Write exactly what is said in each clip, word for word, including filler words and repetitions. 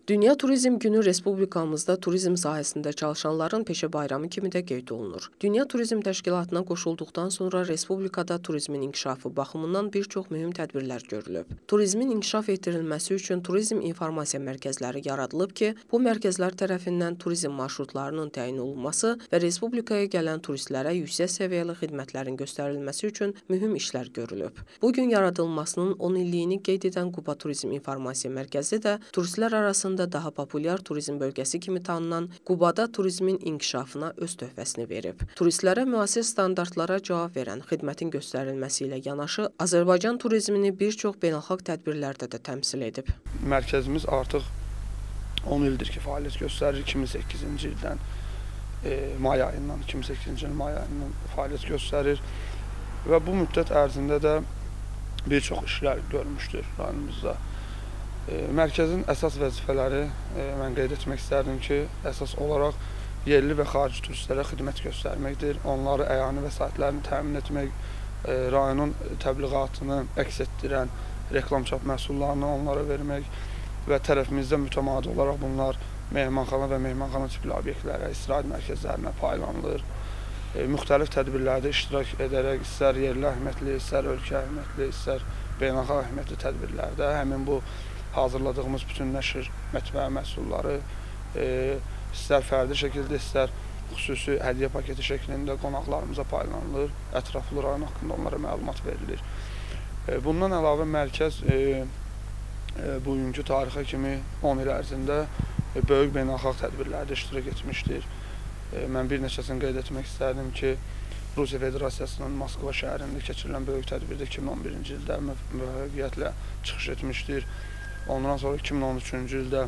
Dünya Turizm Günü Respublikamızda turizm sahəsində çalışanların peşə bayramı kimi də qeyd olunur. Dünya Turizm Təşkilatına qoşulduqdan sonra Respublikada turizmin inkişafı baxımından bir çox mühüm tədbirlər görülüb. Turizmin inkişaf etdirilməsi üçün turizm informasiya mərkəzləri yaradılıb ki, bu mərkəzlər tərəfindən turizm marşrutlarının təyin olunması və Respublikaya gələn turistlərə yüksək səviyyəli xidmətlərin göstərilməsi üçün mühüm işlər görülüb. Bugün yaradılmasının on illiyini qeyd edən Quba Turizm İnformasiya Mərkəzi də turistlər arasında daha populyar turizm bölgəsi kimi tanınan Qubada turizmin inkişafına öz töhfəsini verib. Turistlərə müasir standartlara cavab verən xidmətin göstərilməsi ilə yanaşı, Azərbaycan turizmini bir çox beynəlxalq tədbirlərdə də təmsil edib. Mərkəzimiz artıq on ildir ki, fəaliyyət göstərir. iki min səkkizinci ildən e, may ayından, iki min səkkizinci il may ayından fəaliyyət göstərir və bu müddət ərzində də bir çox işlər görmüşdür rayonumuzda. Mərkəzin əsas vəzifələri mən qeyd etmək istərdim ki, əsas olaraq yerli və xarici turistlərə xidmət göstərməkdir. Onları əyani vəsaitlərini təmin etmək, rayonun təbliğatını əks etdirən reklam çap məhsullarını onlara vermək və tərəfimizdə mütəmadi olaraq bunlar mehmanxana və mehmanxana tipli obyektlərə, istirahət mərkəzlərinə paylanılır. Müxtəlif tədbirlərdə iştirak edərək, istər yerli əhəmiyyətli, istər ölkə əhəmiyyətli, istər beynəlxalq əhəmiyyətli tədbirlərdə həmin bu hazırladığımız bütün nəşr mətbəə məhsulları e, istər fərdi şəkildə, istər xüsusi hədiyyə paketi şəklində qonaqlarımıza paylanılır, ətraflı rayon haqqında onlara məlumat verilir. E, bundan əlavə mərkəz e, e, bugünkü tarixə kimi on il ərzində e, böyük beynəlxalq tədbirlərdə iştirak etmişdir. E, mən bir neçəsini qeyd etmək istərdim ki, Rusiya Federasiyasının Moskva şəhərində keçirilən böyük tədbirdə iki min on birinci ildə müvəffəqiyyətlə çıxış etmişdir. Ondan sonra iki min on üçüncü ildə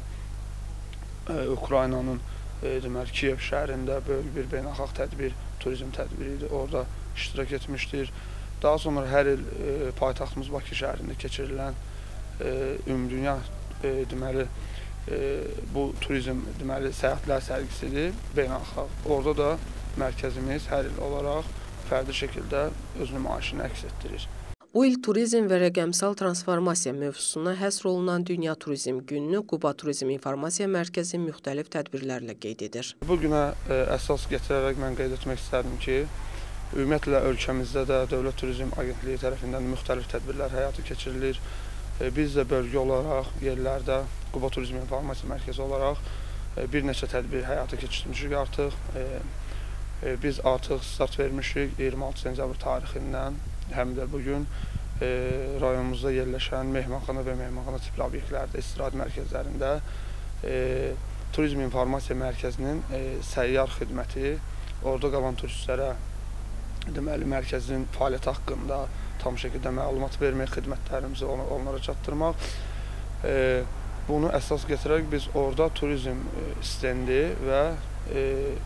e, Ukraynanın e, deməli Kiyev şəhərində böyük bir beynəlxalq tədbir, turizm tədbiri idi. Orada iştirak etmişdir. Daha sonra hər il e, paytaxtımız Bakı şəhərində keçirilən e, ümumdünya e, deməli e, bu turizm deməli səyahətlər sərgisidir beynəlxalq. Orada da mərkəzimiz hər il olaraq fərdi şəkildə öz nümayişini əks etdirir. Bu il turizm və rəqəmsal transformasiya mövzusuna həsr olunan Dünya Turizm Gününü Quba Turizm İnformasiya Mərkəzi müxtəlif tədbirlərlə qeyd edir. Bu günə ə, əsas gətirərək mən qeyd etmək istərdim ki, ümumiyyətlə ölkəmizdə də Dövlət Turizm Agentliyi tərəfindən müxtəlif tədbirlər həyata keçirilir. E, biz də bölgə olaraq yerlərdə Quba Turizm İnformasiya Mərkəzi olaraq e, bir neçə tədbir həyata keçirmişik artıq. E, e, biz artıq start vermişik iyirmi altı sentyabr tarixindən. Həm də bugün e, rayonumuzda yerləşən mehmanxana və mehmanxana tipli obyektlərdə, istirahət mərkəzlərində e, Turizm İnformasiya Mərkəzinin e, səyyar xidməti, orada qalan turistlərə deməli mərkəzin fəaliyyəti haqqında tam şəkildə məlumat vermək, xidmətlərimizi on onlara çatdırmaq. E, bunu əsas gətirərək biz orada turizm e, stendi və e,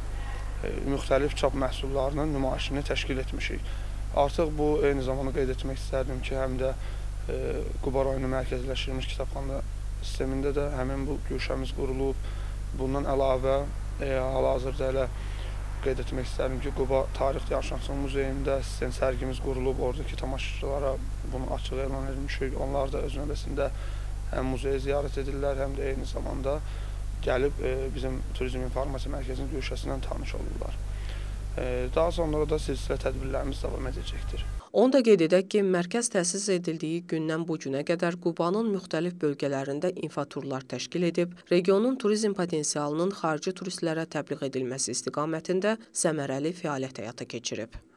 e, müxtəlif çap məhsullarının nümayişini təşkil etmişik. Artıq bu eyni zamanda qeyd etmək istərdim ki, həm də e, Quba rayonu mərkəzləşdirilmiş kitabxana sistemində də həmin bu güşəmiz qurulub. Bundan əlavə e, hal-hazırda elə qeyd etmək istərdim ki, Quba Tarix Diyarşünaslıq Muzeyində sistem sərgimiz qurulub. Oradakı tamaşaçılara bunu açıq elan edilmişik. Onlar da öz növbəsində həm muzeyi ziyarət edirlər, həm də eyni zamanda gəlib e, bizim Turizm İnformasiya Mərkəzinin güşəsindən tanış olurlar. Daha sonra da silsilə tədbirlərimiz davam edəcəkdir. Onu da qeyd edək ki, mərkəz təsis edildiyi gündən bu günə qədər Qubanın müxtəlif bölgələrində infoturlar təşkil edib, regionun turizm potensialının xarici turistlərə təbliğ edilməsi istiqamətində səmərəli fəaliyyət həyata keçirib.